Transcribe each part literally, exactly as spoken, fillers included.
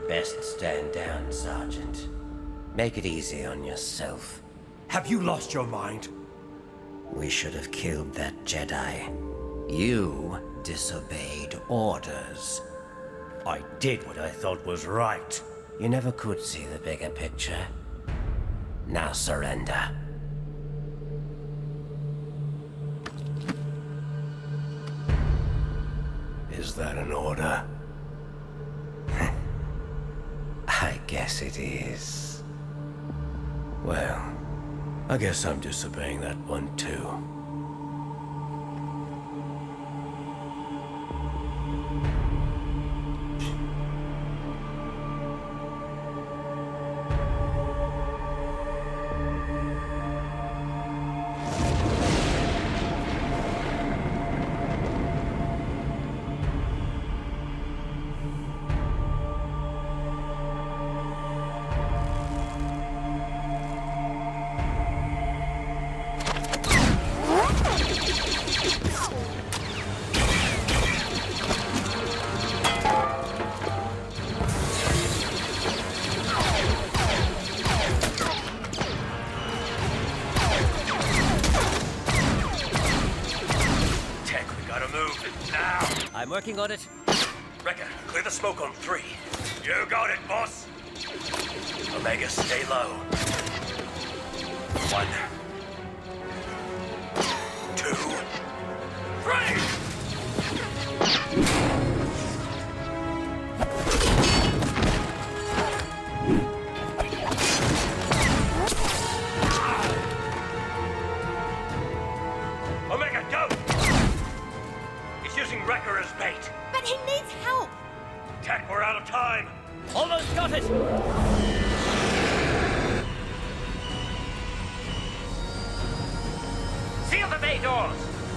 Best stand down, Sergeant. Make it easy on yourself. Have you lost your mind? We should have killed that Jedi. You disobeyed orders. I did what I thought was right. You never could see the bigger picture. Now surrender. Is that an order? I guess it is. Well, I guess I'm disobeying that one too. I'm working on it. Wrecker, clear the smoke on three. You got it, boss. Omega, stay low. One. Two. Three! Omega, go! He's using Wrecker as bait. But he needs help! Tech, we're out of time! Almost got it! Seal the bay doors!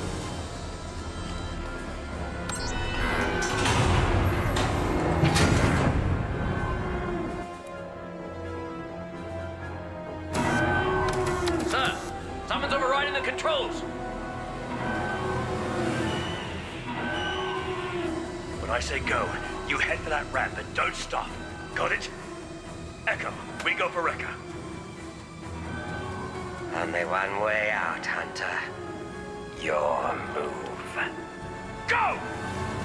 Sir, someone's overriding the controls! When I say go, you head for that ramp and don't stop. Got it? Echo, we go for Wrecker. Only one way out, Hunter. Your move. Go!